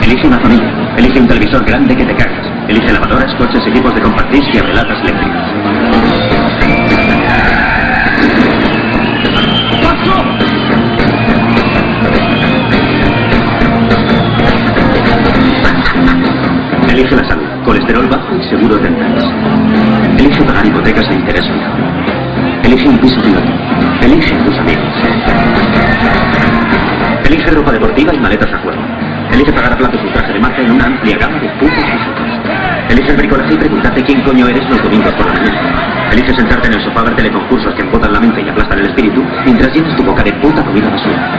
Elige una familia. Elige un televisor grande que te cagas. Elige lavadoras, coches, equipos de compartir y abrelatas eléctricas. ¡Paso! Elige la salud, colesterol bajo y seguros dentales. Elige pagar hipotecas de interés fijo. Elige un piso privado. Elige a tus amigos. Elige ropa deportiva y maletas a juego. Elige pagar a plazo su traje de marca en una amplia gama de putas y Elige el bricolaje y preguntarte quién coño eres los domingos por la mañana. Elige sentarte en el sofá a ver teleconcursos que empotan la mente y aplastan el espíritu mientras llenas tu boca de puta comida basura.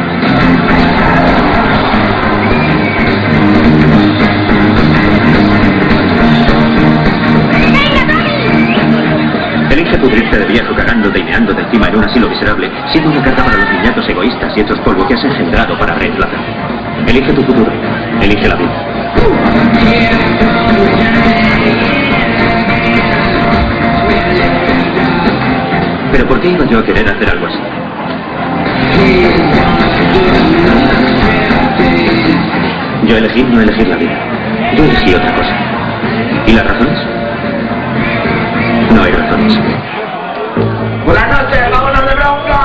Elige pudrirte de viejo cagándote y meándote encima en un asilo miserable, siendo una carga para los niñatos egoístas y hechos polvo que has engendrado para reemplazar. Elige tu futuro. Elige la vida. ¿Pero por qué iba yo a querer hacer algo así? Yo elegí no elegir la vida. Yo elegí otra cosa. ¿Y las razones? No hay razones. ¡Buenas noches! ¡Vámonos de bronca!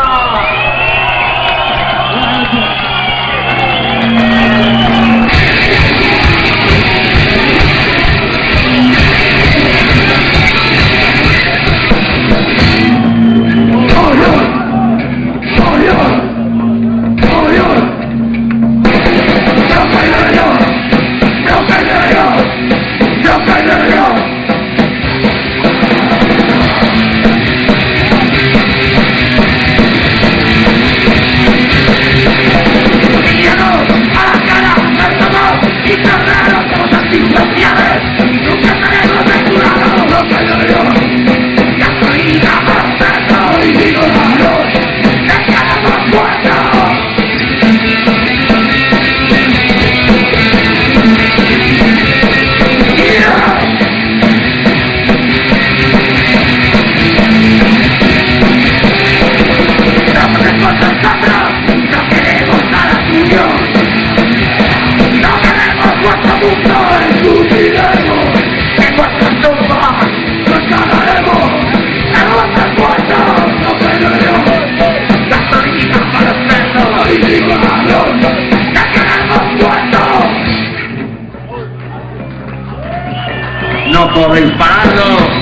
¡No puedo dispararlo!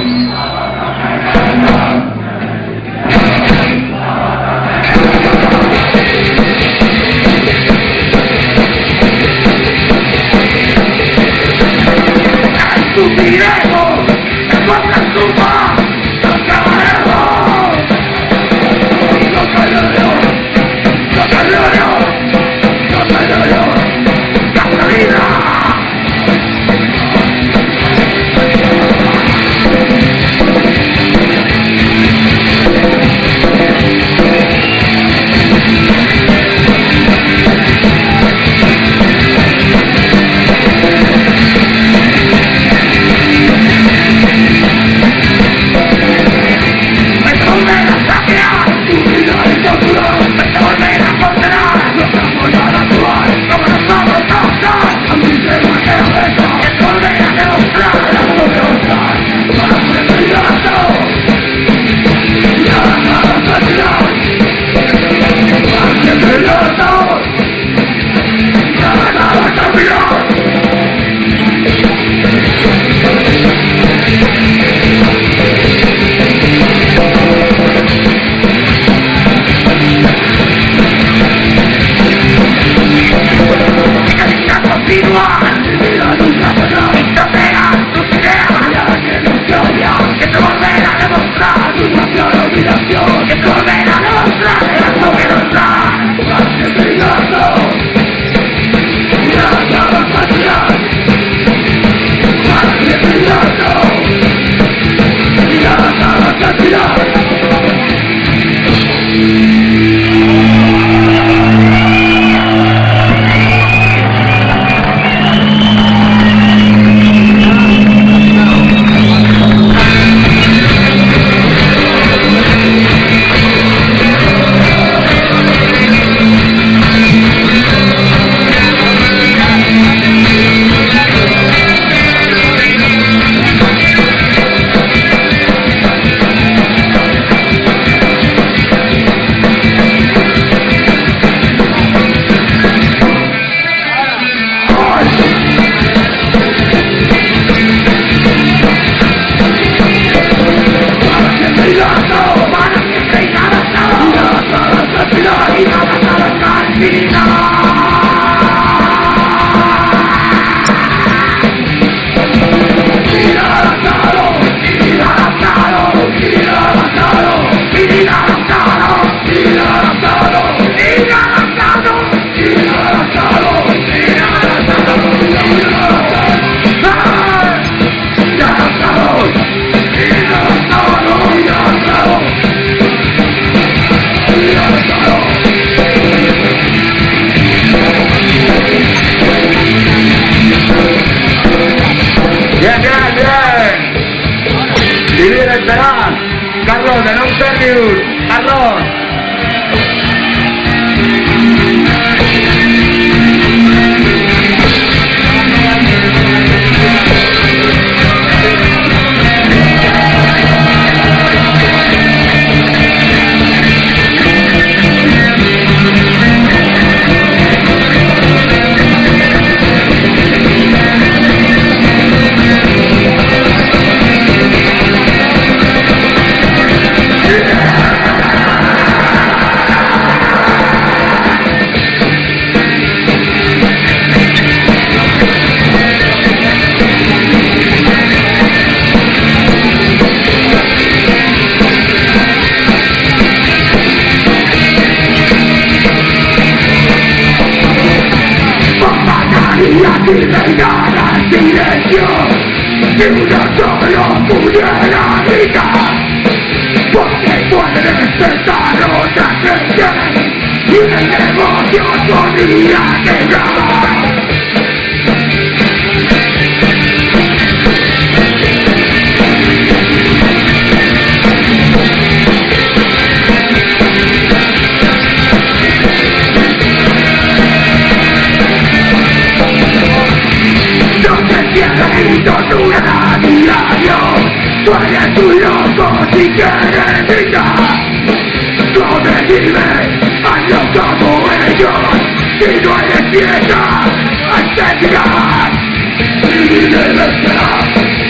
de non servius, arroz. Si uno solo pudiera gritar, porque puede despertar otra gente y el negocio podría quebrar. Y torturan a diario, tú eres un loco si quieres gritar. Sobrevive, hazlo como ellos, si no eres fiesta, hazte tirar. Y vencerá,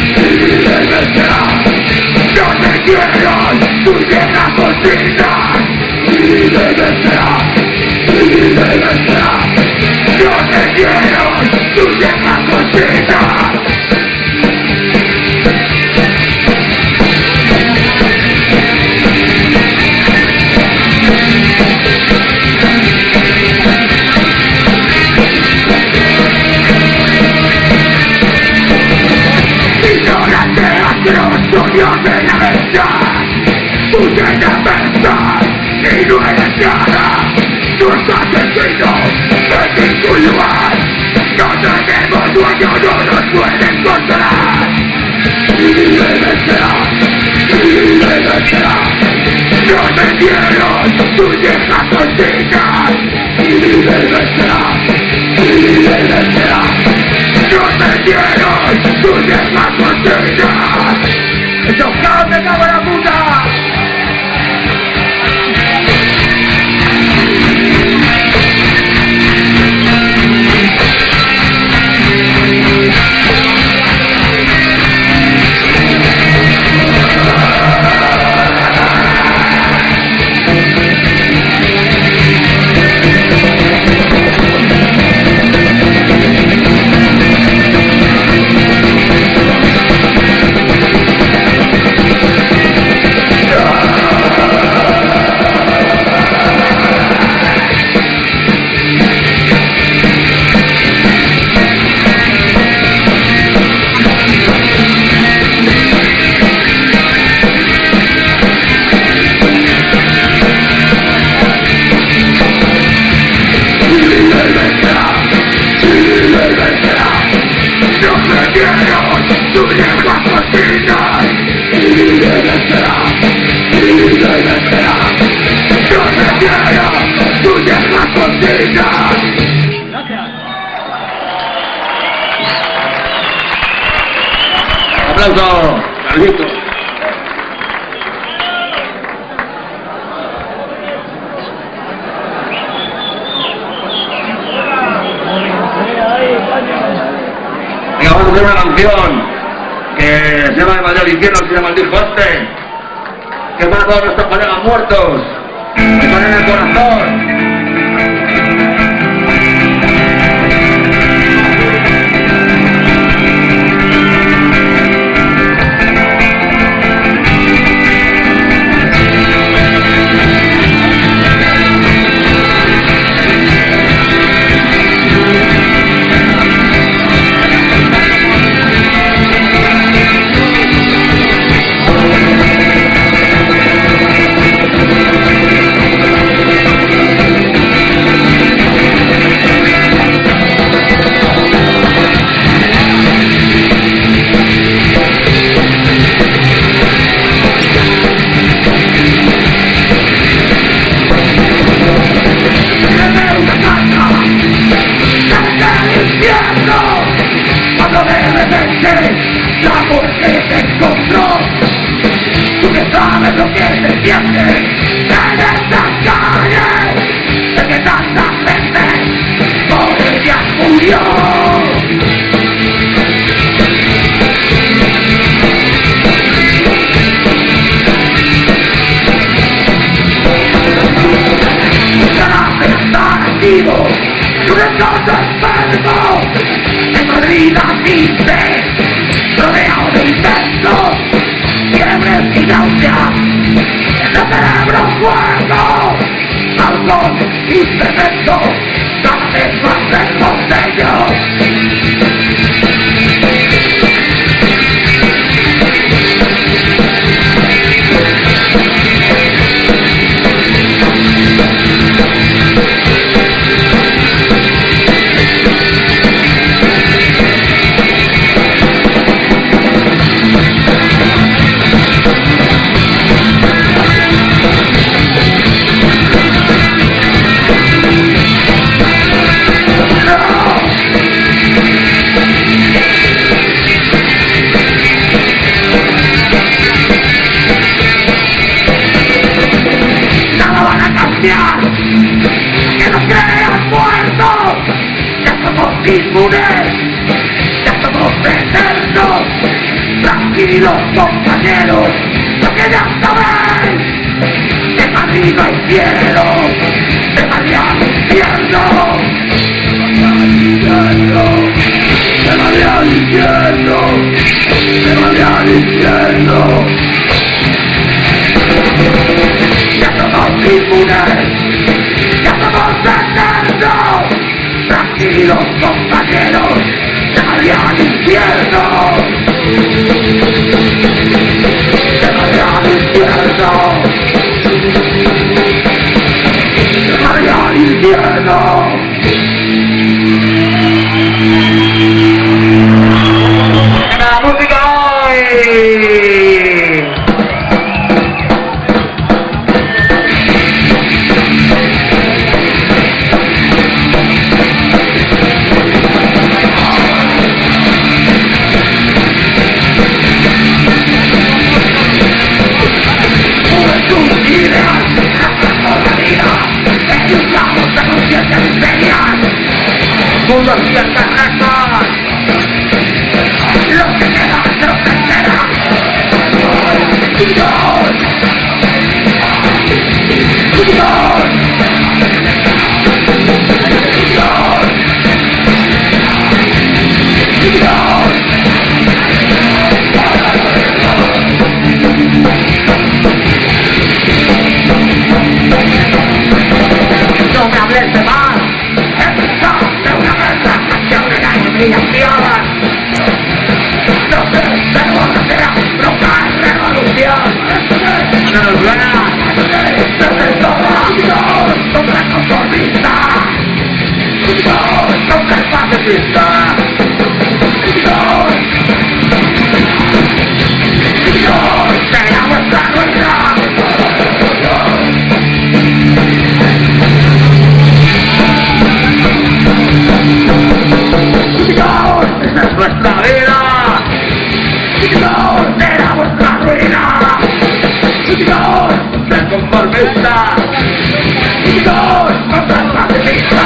no te quiero, tu vieja cocina. Y vencerá, no te quiero, tu vieja cocina. Dios de la verdad, tú tienes pensar y no eres nada. Tú estás sentido en ningún lugar. No tenemos dueño, no nos pueden controlar. Y vencerá, no te quiero, tú vieja contigo. Y vencerá, no te quiero, tú vieja contigo. ¡Chocado, me cago en la puta! ¡Aplauso! ¡Carlito! Venga, vamos a hacer una canción que se llama Demasiado al infierno, se llama el disco este, que es para todos nuestros colegas muertos, que están en el corazón. siente en estas calles, de que tanta gente por ellas murió. Tú eres todo enfermo, en Madrid naciste, rodeado de intensos, fiebres y náuseas, en el cerebro fuego, alcohol y cemento, cada vez más lejos de ellos. Que nos crean muertos, ya somos inmunes, ya somos eternos. Tranquilos compañeros, lo que ya sabéis, de Madrid no hay cielo, de Madrid al infierno, de Madrid al infierno, de Madrid al infierno. Ya somos inmunes, ya somos eternos. Tranquilos compañeros, de Madrid al infierno, de Madrid al infierno, de Madrid al infierno. ¡La música hoy! Mundos y alternativas, lo que queda, lo que queda. Dios, Dios, Dios, Dios. No me hables de más. No sé, tenemos que hacer provocar revolución. No nos ganas, desde todo, contra el conformista, contra el pacifista. Será vuestra ruina. Esa es nuestra vida. Será vuestra ruina. Contra el conformista, contra el pacifista.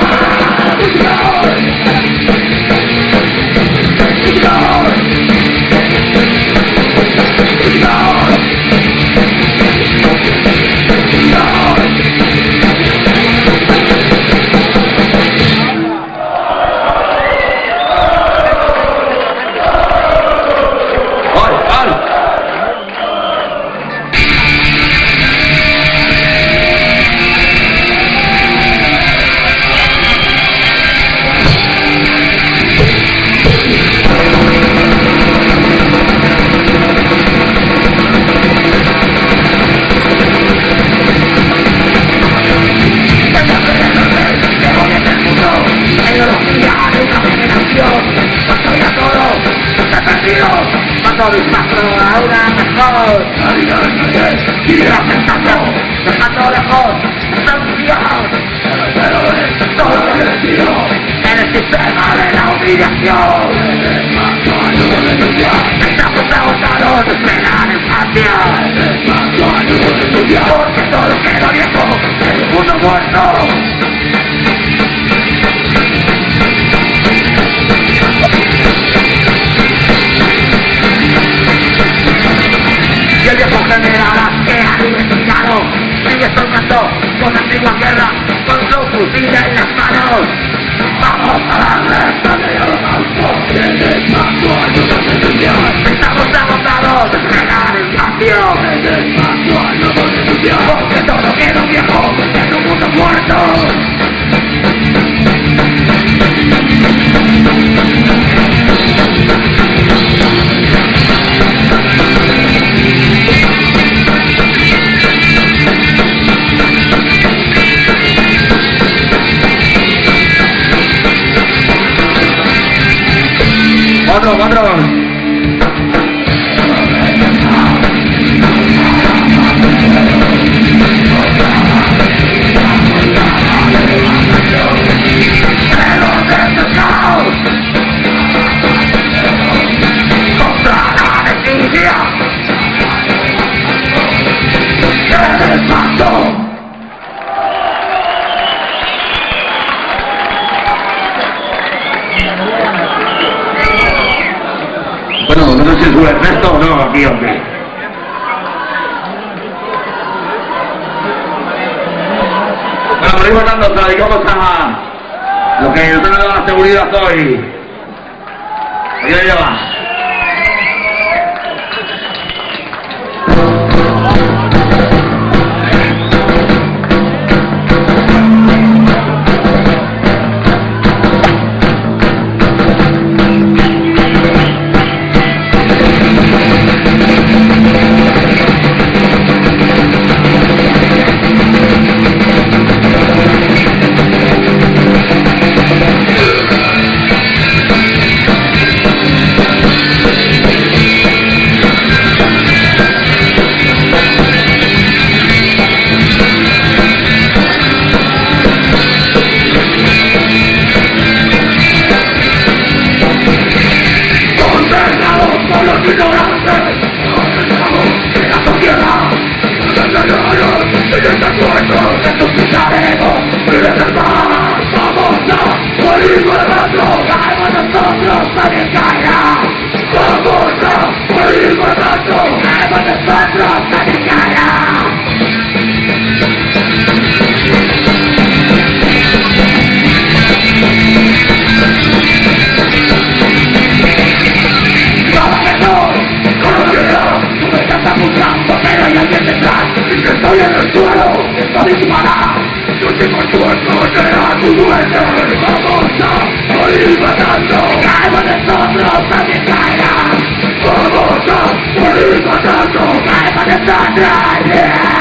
Dejando lejos esta unidad, en el sistema de la humillación. Estamos agotados muertos esperan en patio. Porque todo queda viejo, el mundo muerto. Y el viejo general que ha identificado sigue soñando con la antigua guerra, con su fusil en las manos. Vamos a darle sangre a los autos. Estamos agotados de frenar el cambio. Porque todo queda viejo en un mundo muerto. Otro. Bueno, no sé si sube Ernesto o no, aquí o qué. Bueno, por ahí votando, se la dedicamos a lo que nos han dado la seguridad hoy. Aquí lo lleva. Estoy en el suelo, esta disparada. Tu último esfuerzo será tu muerte. Vamos a morir matando. Cada de nosotros también caerá. Vamos a morir matando. Cada de nosotros.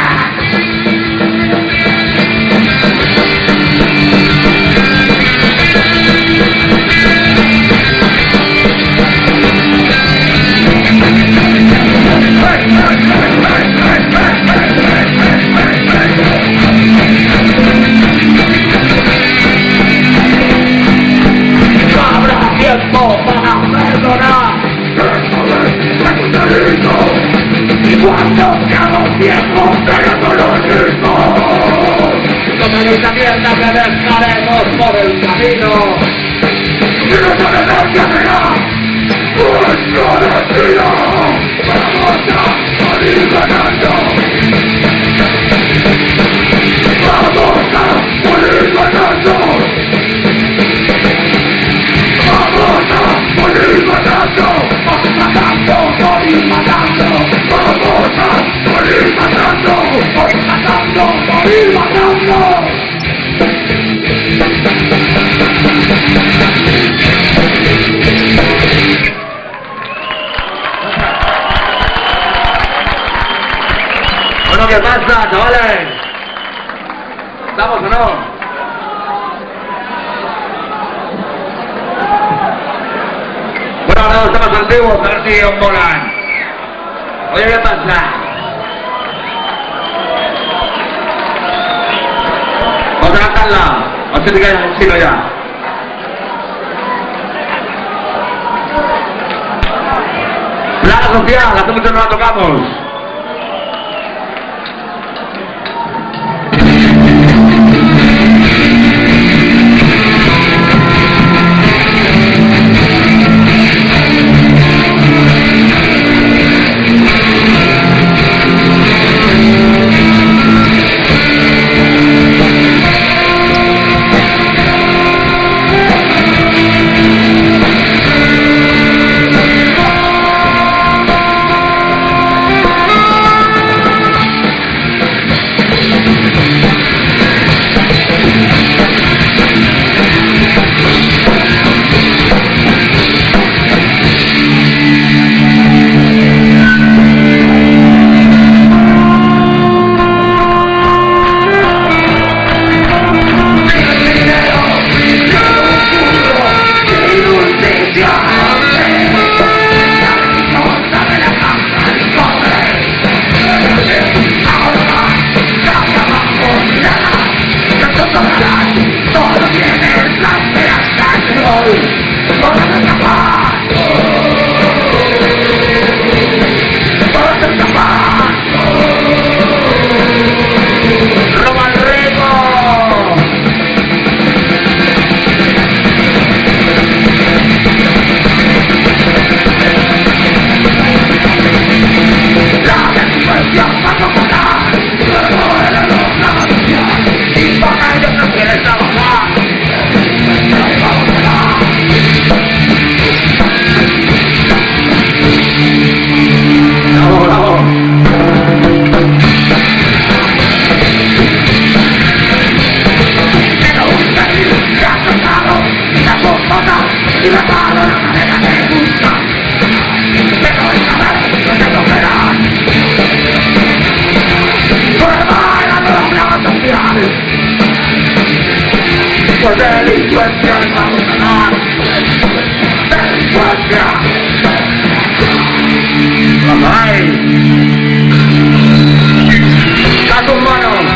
Cuando seamos viejos seremos los mismos. Como nuestra mierda que dejaremos por el camino. Y no sabemos qué será nuestro destino. Vamos a morir ganando. Vamos a morir ganando. Vamos a morir matando. Morir matando. Vamos a morir matando. Morir matando. Bueno, ¿qué pasa, chavales? ¿Estamos o no? Bueno, ahora los temas antiguos, a ver si os molan. Oye, ¿qué pasa? Vamos a cantarla. No sé si quedáis un chino ya. Clara social, hace mucho no la tocamos. Delincuencia nacional, delincuencia. ¡Ay! ¡Da tus manos!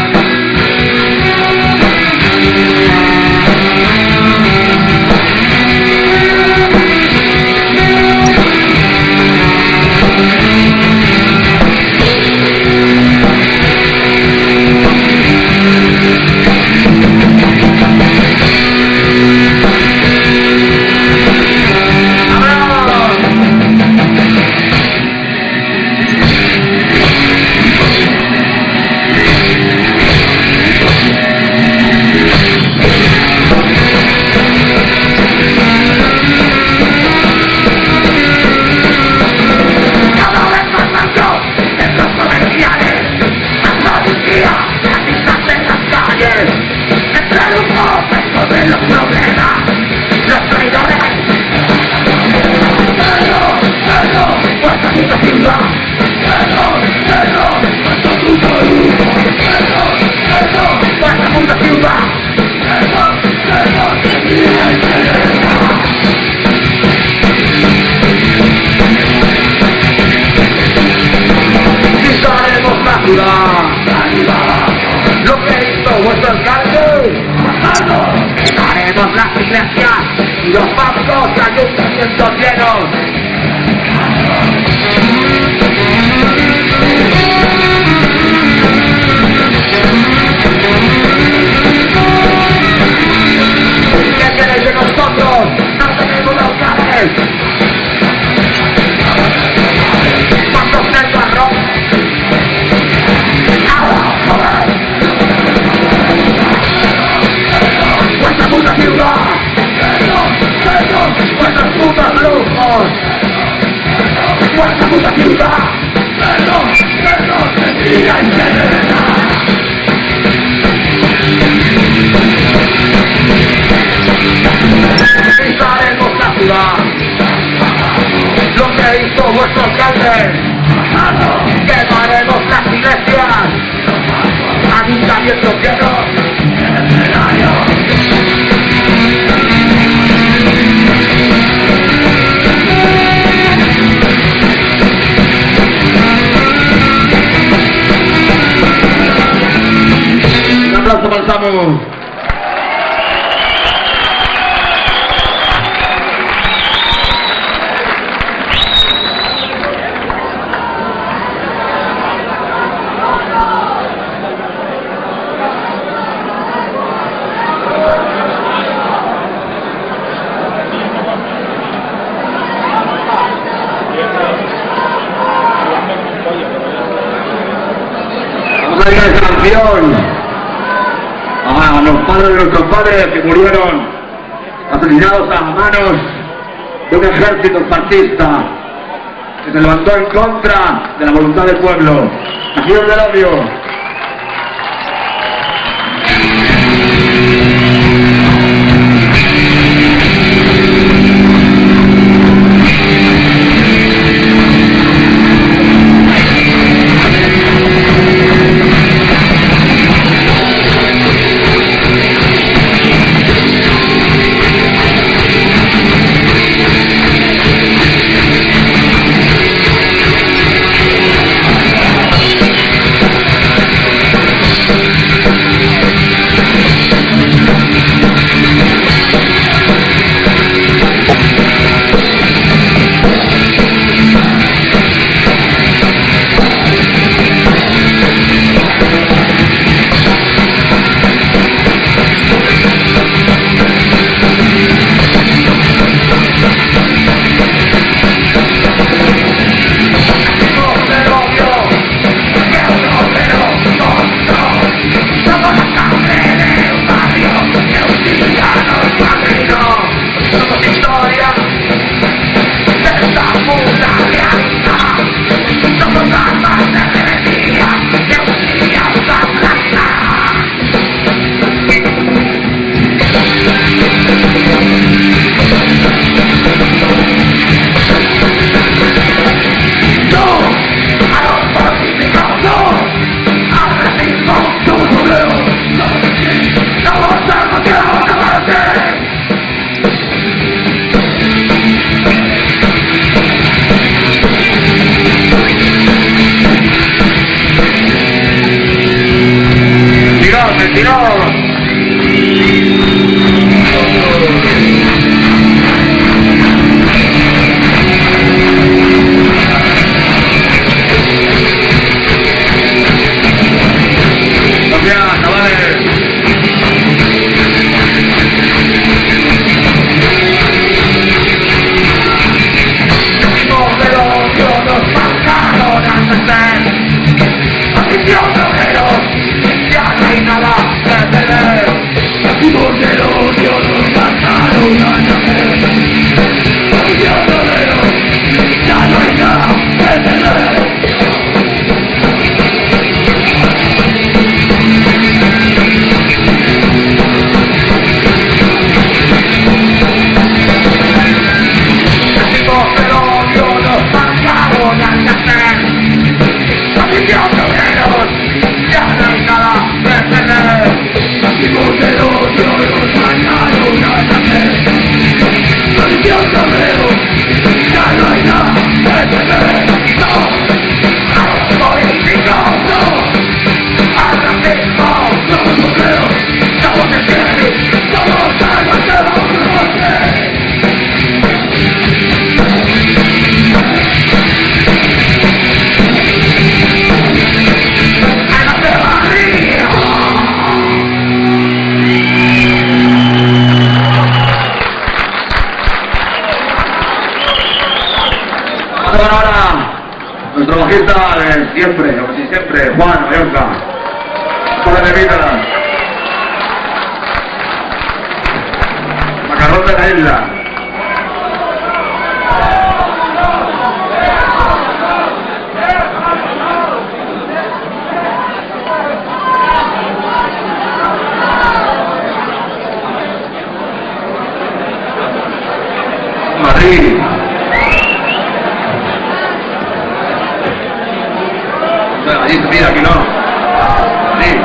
Lo que hizo vuestro alcalde, haremos las iglesias y los bancos y ayuntamientos llenos. ¿Qué queréis de nosotros? No tenemos locales. Pasos del barro. Vuestra puta ciudad. Vuestros putos lujos. Vuestra puta ciudad. Pisaremos la ciudad. Lo que hizo vuestro alcalde. Quemaremos las iglesias. Ayuntamientos llenos. Un aplauso para el Samu. oración a los padres de nuestros padres que murieron asesinados a manos de un ejército fascista que se levantó en contra de la voluntad del pueblo. Acción del odio. Nuestro bajista de siempre, como si siempre, Juan Mallorca. Para de vida. Macarrón de la isla. Madrid. Allí, mira, aquí no. Allí.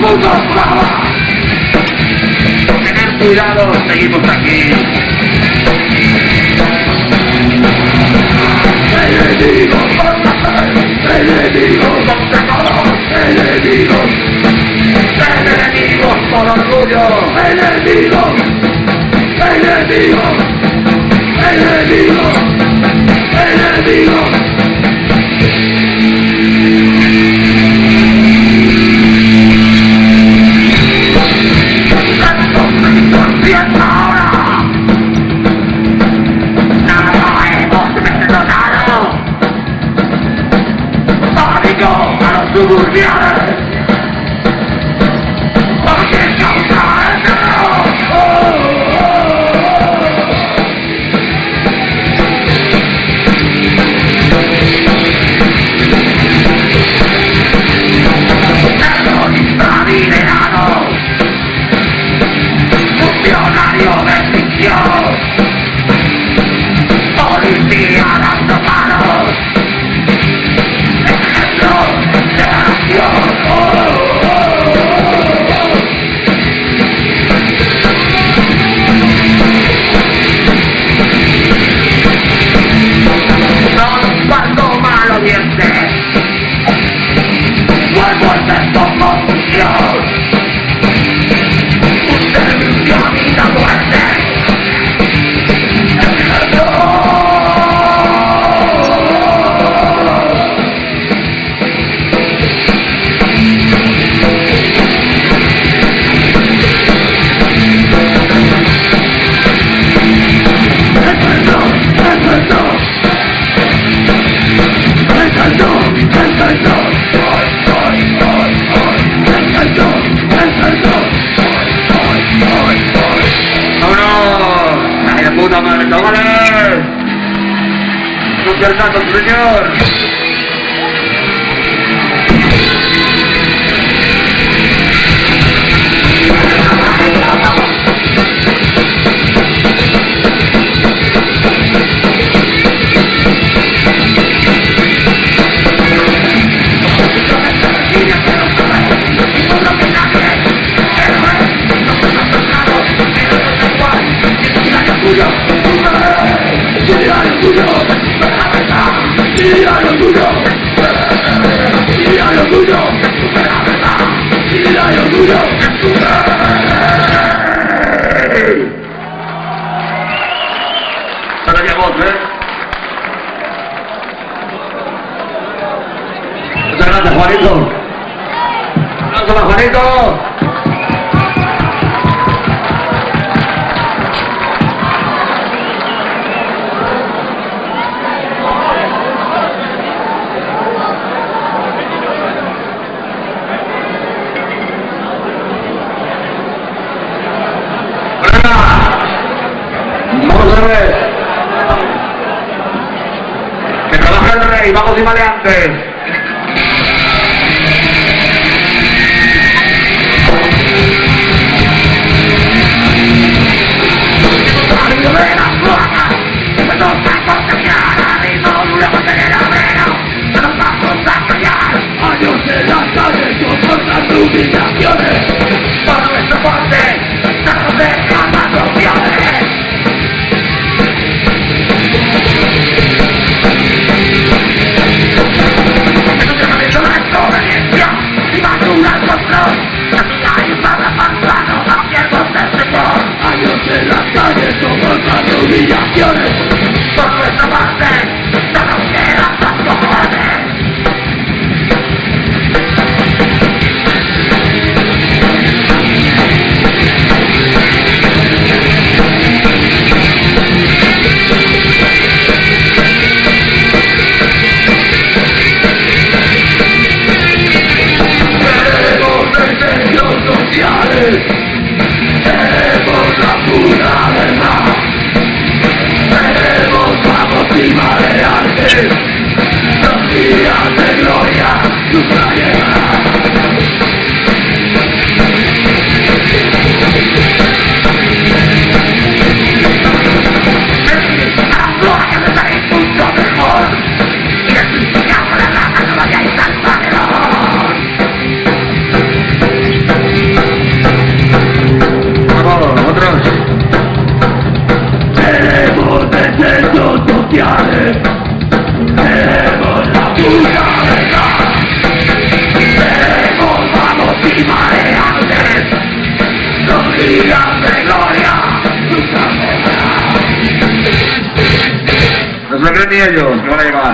puto pava. Tened cuidado, seguimos aquí. Enemigos por nacer, enemigos por pecado, enemigos Por orgullo. enemigos, enemigos, enemigos, enemigos. Esto empieza ahora. Nada hemos perdonado. Pánico a los suburbiales. Porque causa el terror. Terrorista liberado. Funcionario de ficción. Policía dando palos. Ejemplo de acción. Cuando malo diente vuelvo a ser como función. Usted vivió a vida muerte. ¡Vámonos! ¡Ay, de puta madre, chavales! ¡No pierdas, señor! Ahora ya vos, Muchas gracias, Juanito. ¡Aplausos para Juanito! Vamos a ver. Que trabaja el rey, vamos y maleantes. Años en las calles soportando humillaciones. Para nuestra parte, no nos dejan más opciones. Años en las calles soportando humillaciones. Por nuestra parte, no nos quedan más cojones. ni ellos, que van a llegar.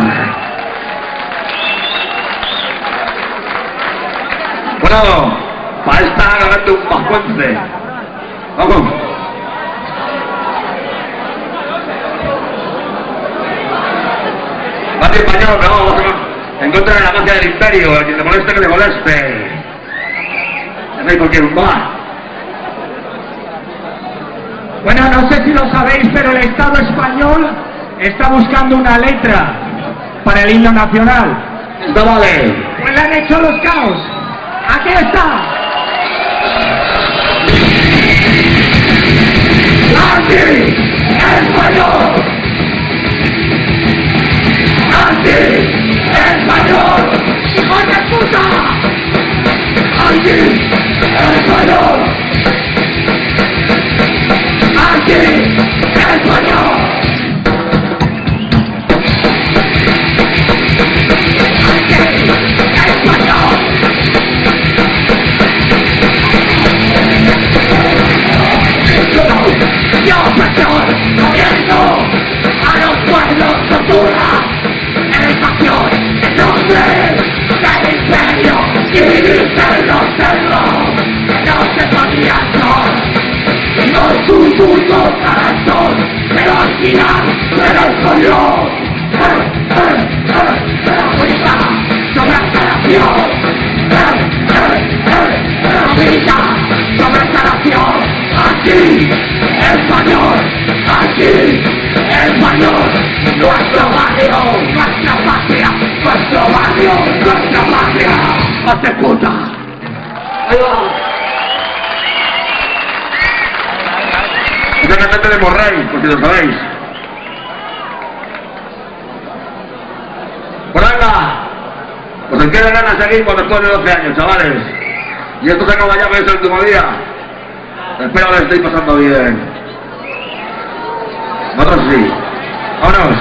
Bueno, para esta ganando un bajuense. Vamos. Barrio español, no, vamos en contra de la magia del imperio, a quien le moleste que le moleste. No hay por qué rumbar. Bueno, no sé si lo sabéis, pero el Estado español está buscando una letra para el himno nacional. Esto vale. Pues le han hecho los caos. ¡Aquí está! ¡Anti-español! ¡Anti-español! ¡Hijo de puta! ¡Anti-español! ¡Anti-español! ¡Y opresión! ¡Gobierno! ¡A los pueblos tortura! ¡Educación! ¡Nombre! ¡Del imperio! ¡Y dicen los cerros! ¡No se podían son! ¡No es un mundo corazón! ¡Pero al final se lo escondió! ¡La única sobre instalación! ¡La vida sobre instalación! ¡Aquí! ¡Español! ¡Aquí! ¡Español! ¡Nuestro barrio! ¡Nuestra patria! ¡Nuestro barrio! ¡Nuestra patria! ¡Hace puta! ¡Ahí va! Es la cantante de Morrey, por si lo sabéis. ¡Por venga! Pues os quedan ganas de seguir cuando después de 12 años, chavales. Y esto se acaba ya, pero es el último día. Espero que lo estéis pasando bien. Nosotros sí. ¡Vámonos!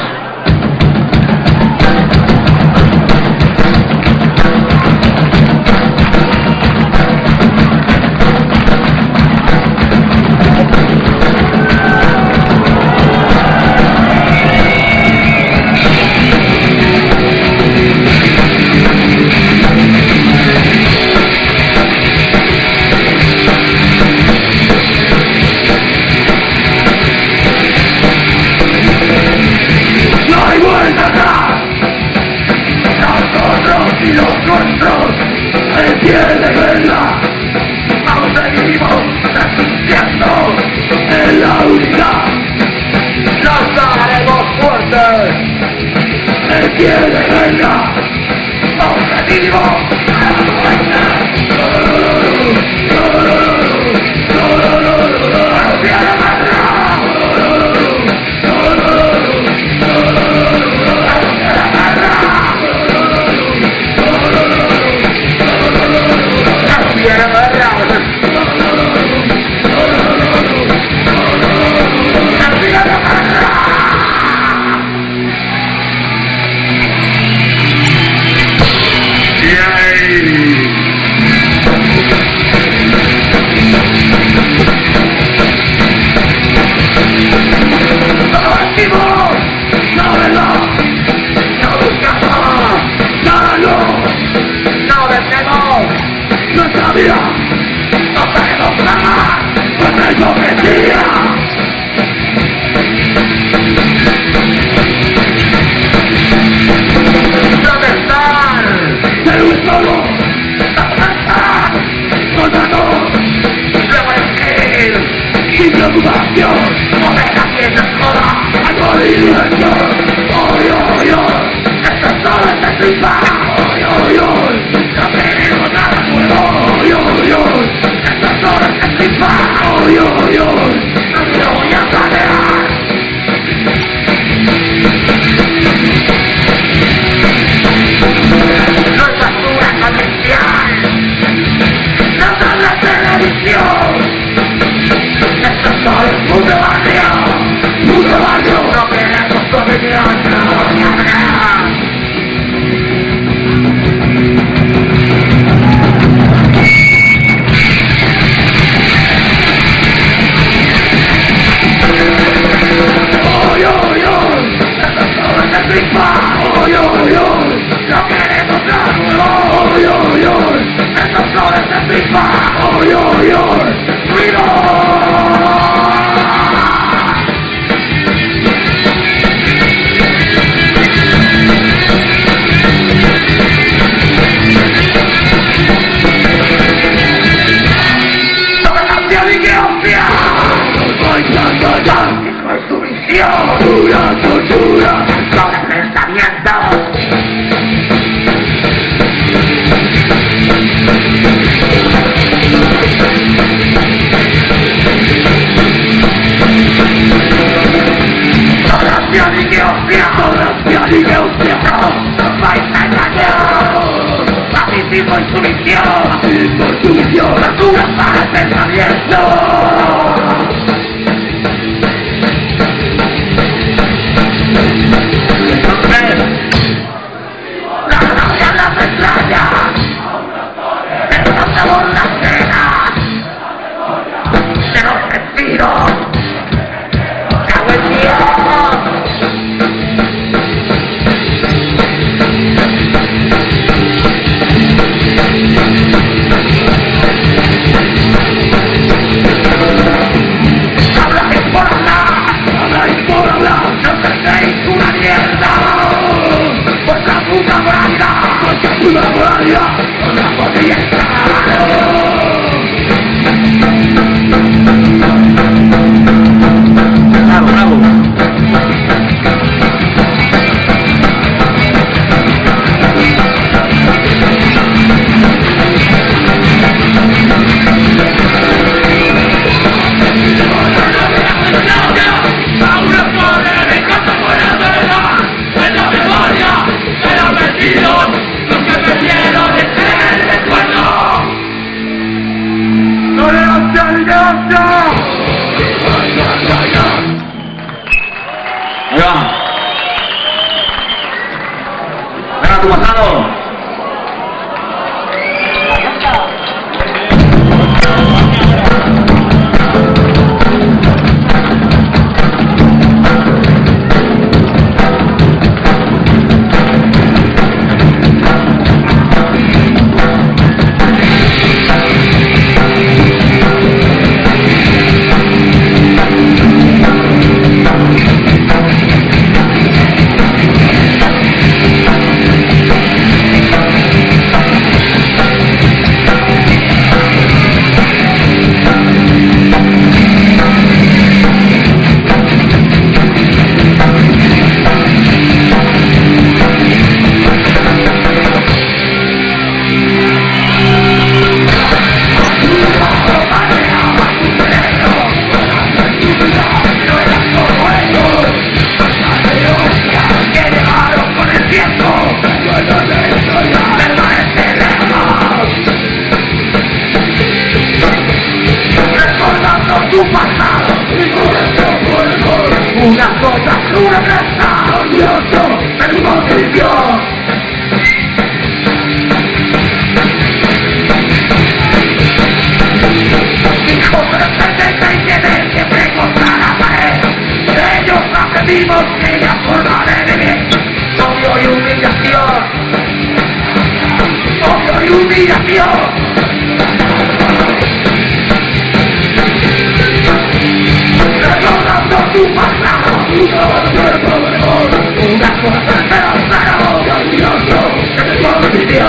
prisión, dura tortura, sobre pensamientos. Corrupción y que hostia, corrupción y que hostia, nos vais a engañar. Fascismo y sumisión, tortura para el pensamiento. La rabia en las entrañas, el sabor las penas, de los sentidos, cago en Dios. Habláis por hablar, no entendéis una mierda. Vuestra puta moralidad, os la podéis Bravo, bravo. Los que perdieron el recuerdo. ¡Tolerancia al gasto! Ahí va. Venga, tu pasado. Una cosa, una raza, odioso, en condición. Hijos de los 77 siempre contra la pared. De ellos aprendimos que la forma de vivir. Odio y humillación. Odio y humillación. Recordando tu pasado, una cosa pero grandioso, que te convirtió.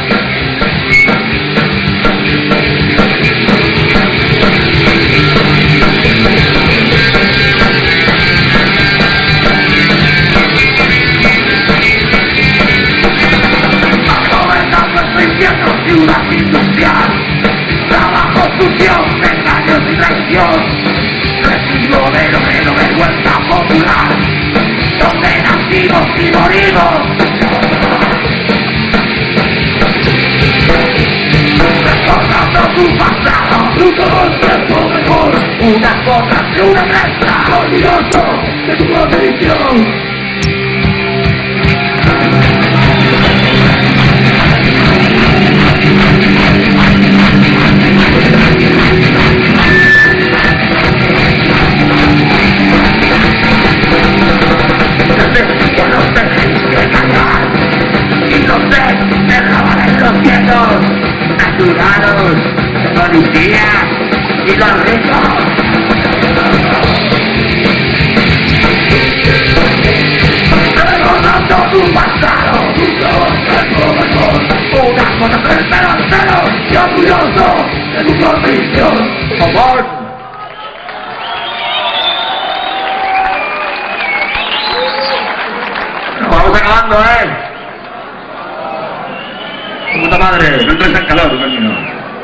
Gobernando este infierno, ciudad industrial, trabajo sucio, engaños y traición. Recibo de vergüenza popular, donde nacimos y morimos. Recordando tu pasado, un tiempo mejor, una cosa y una resta, orgulloso de tu condición. Naturales, policías y los ricos. Recordando tu pasado, una cosa pero y orgulloso de tu condición. Por favor. sudando, Puta madre, no entres en calor, coño.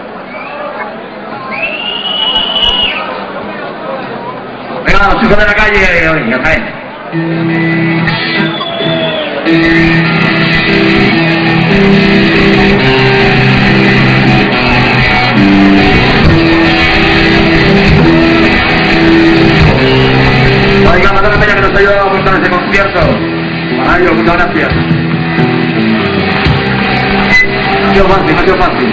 Venga, los chicos de la calle, oye, ya caen. Oiga, me da pena que nos ayude a montar ese concierto. Para ello, muchas gracias. Ha sido fácil, ha sido fácil.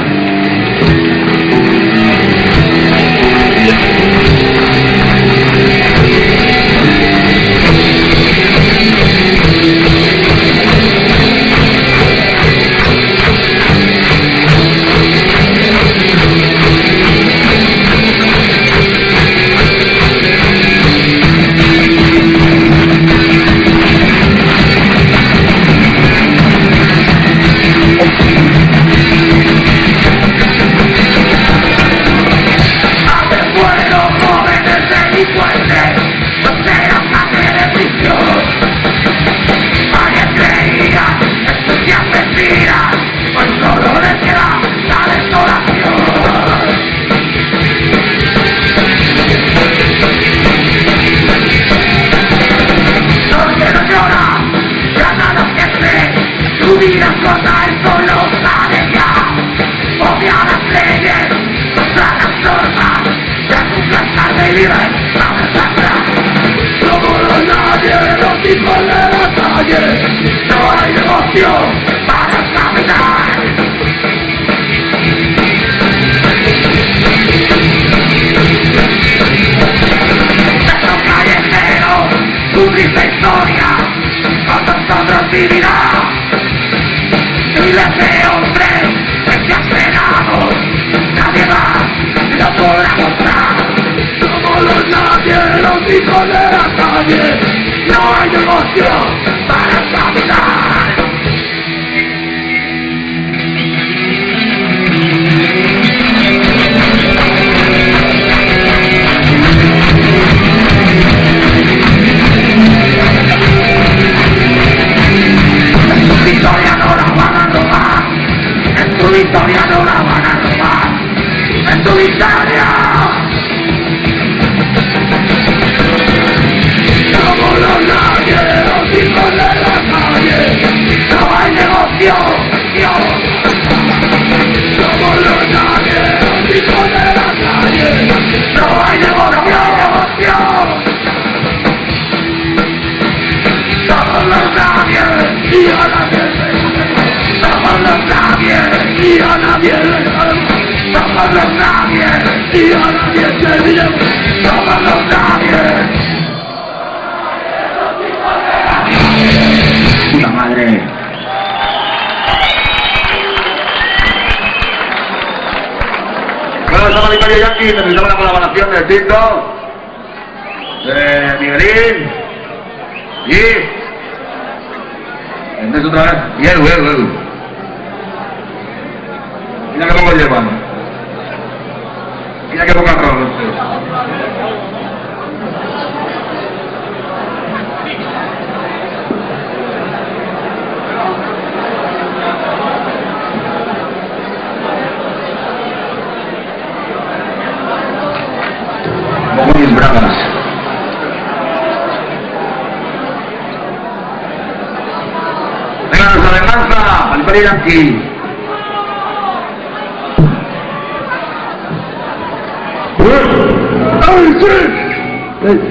Puta madre. Bueno, somos Mario Yankee, necesitamos la colaboración de Tito, de Miguelín y... ¿Entendés otra vez? Y Edu. Mira que poco llevan. Mira que poco arroz. Muy bravas. Venga, nuestra venganza, al Mario Yankee. ¡Ay, sí!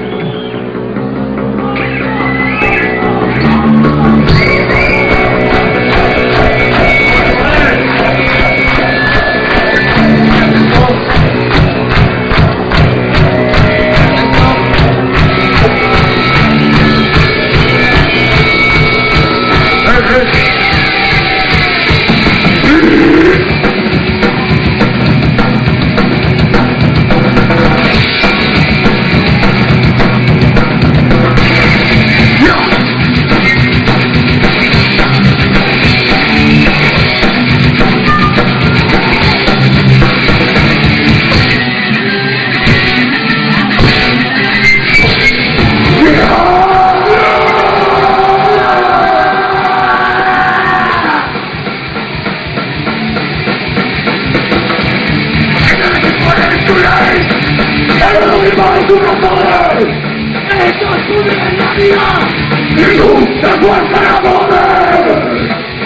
duro poder, ellos pudieron la vida y nunca vuelven a poder.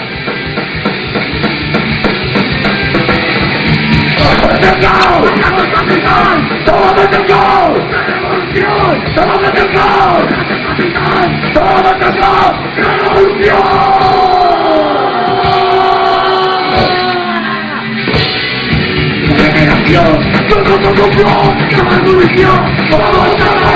¡Todo el caos! ¡Todo el caos! ¡Revolución! ¡Todo el caos! ¡Todo el caos! ¡Revolución! ¡Generación! ¡Todo ¡Revolución! ¡Todo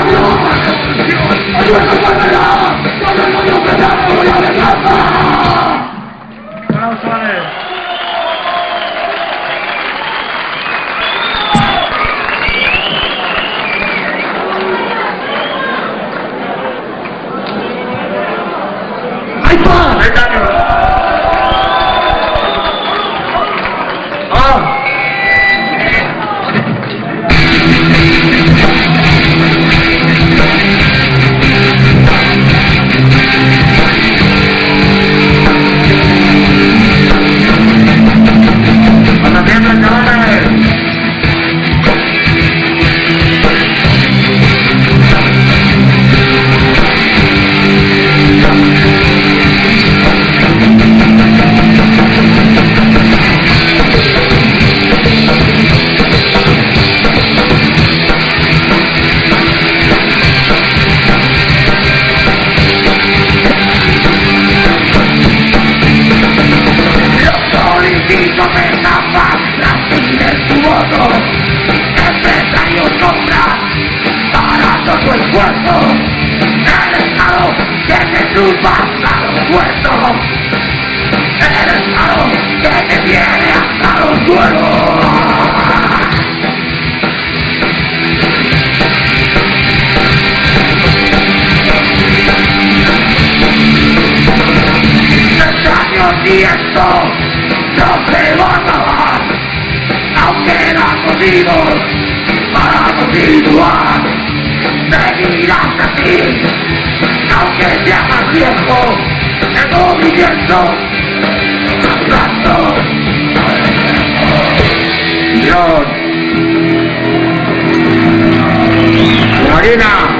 y esto no se va a acabar, aunque nacimos para continuar, seguirás así, aunque sea más viejo, el movimiento, abrazo, Dios, Marina.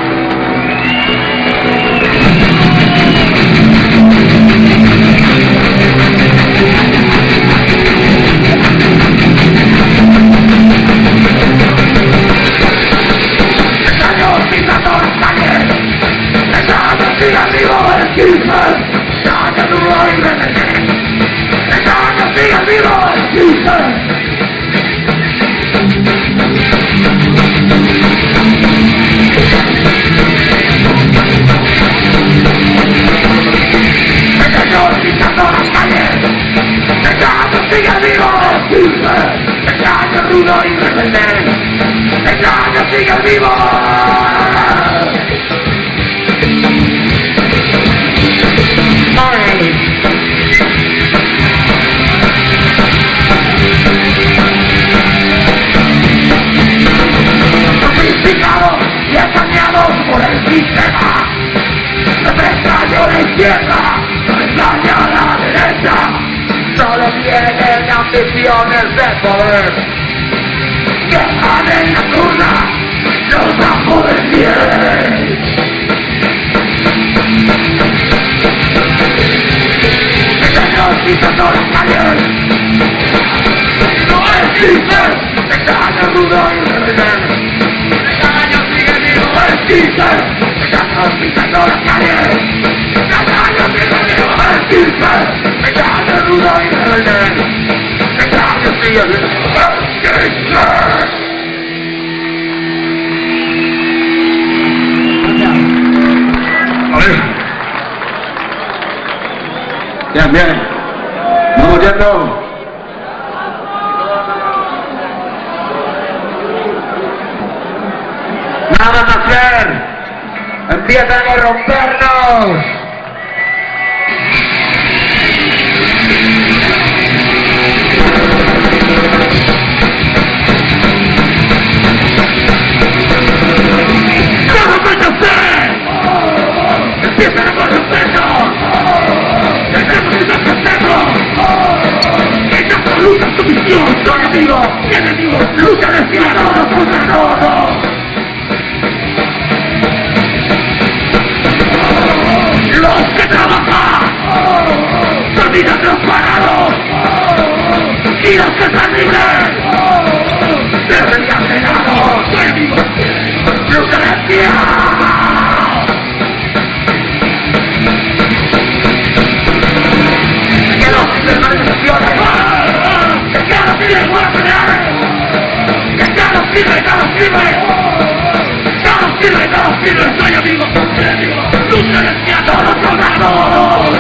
¡Sigue vivo! Sofisticado y engañado por el sistema. No me extraño la izquierda, no me extraño la derecha. Solo tienen ambiciones de poder. Dejan en la turna los bajos del cielo. Están quitando las calles. No existen. Están rudo y rebelde. Están sigue vivo. No existen. Están quitando las calles. Están sigue vivo. No existen. Están rudo y rebelde. Están sigue vivo. Bien, bien. Vamos yendo. Nada más hacer. Empiezan a rompernos. ¡Empiezan a corrompernos! ¡Tenemos que hacerlo! ¡Esta lucha es tu misión! ¡Son amigos y enemigos! ¡Lucha de cielo! ¡No! vida de los parados y los que están libres deben de encarcelados enemigos lucha del día. Que no sirven manifestaciones, que no sirven buenas peleas, que no sirve, que no sirve, soy amigo, lucha del día todos los soldados.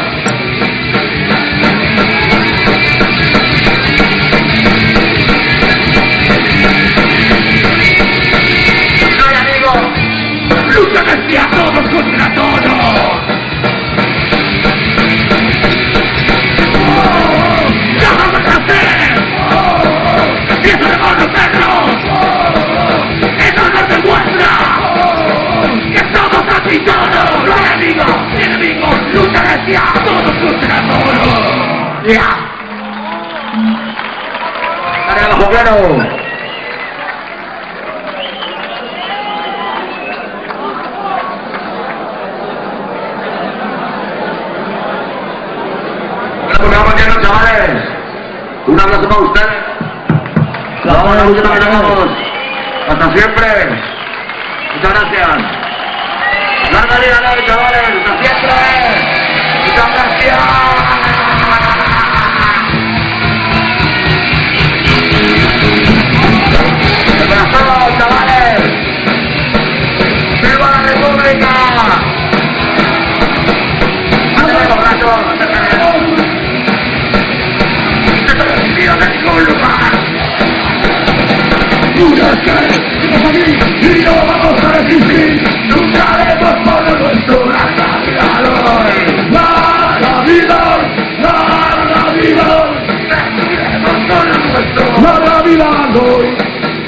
Lucha desde a todos contra todos. ¡Ya vamos a hacer! ¡Eso de conocernos! ¡Eso nos demuestra que somos así todos! ¡Enemigos! ¡Lucha desde a todos contra todos! ¡Ya! ¡Dale abajo, claro! Chavales, un abrazo para ustedes. Vamos a la última que tenemos. Hasta siempre. Muchas gracias. Larga vida, chavales. Hasta siempre. Muchas gracias. ¡Abrazo, chavales! ¡Viva la República! ¡Ándale, abrazo! ¡De ningún lugar! ¡Únete! ¡Y no vamos a resistir! ¡Lucharemos por lo nuestro! ¡Larga vida hoy! ¡Larga vida hoy! ¡Larga vida hoy! ¡Seguiremos por lo nuestro! ¡Larga vida hoy!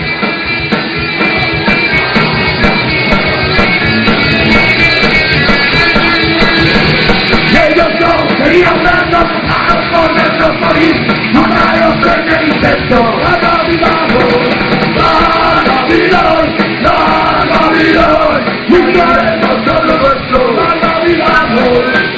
Ellos no querían vernos por nuestro país. ¡Mataros en el intento! ¡Larga vida hoy! ¡Larga vida hoy! ¡Larga vida hoy! ¡Lucharemos por lo nuestro! ¡Larga vida hoy!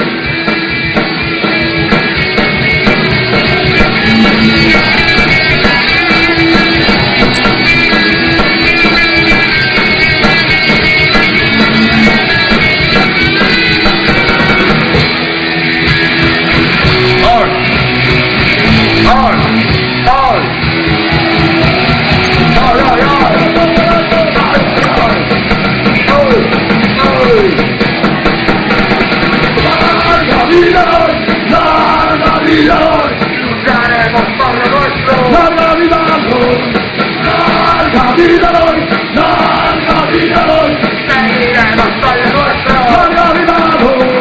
Lucharemos por lo nuestro. ¡Larga vida hoy! ¡Larga vida hoy! ¡Larga vida hoy! ¡Seguiremos por lo nuestro! ¡Larga vida hoy!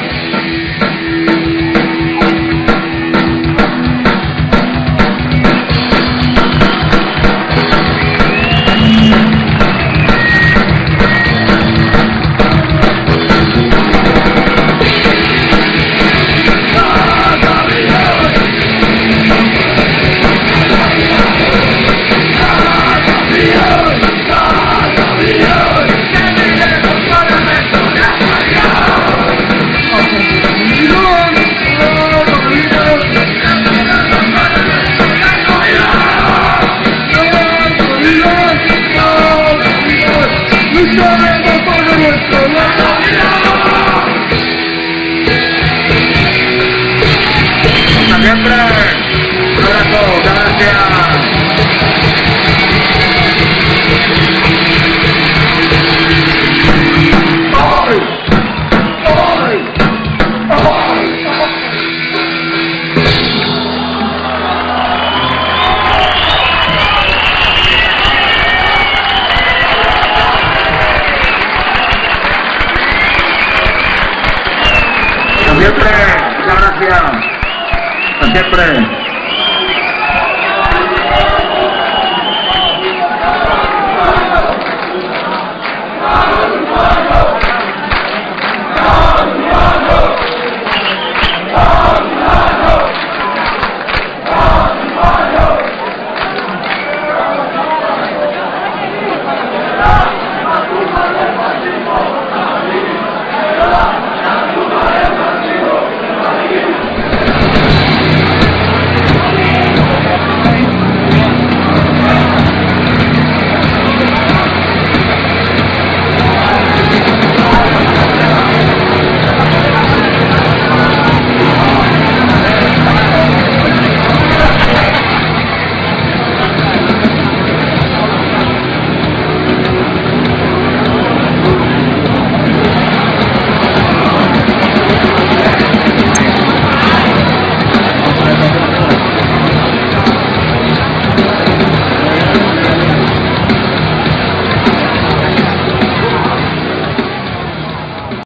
Siempre, un abrazo, gracias. ¡Hoy! ¡Hoy! ¡Hoy! Siempre, muchas gracias. Siempre.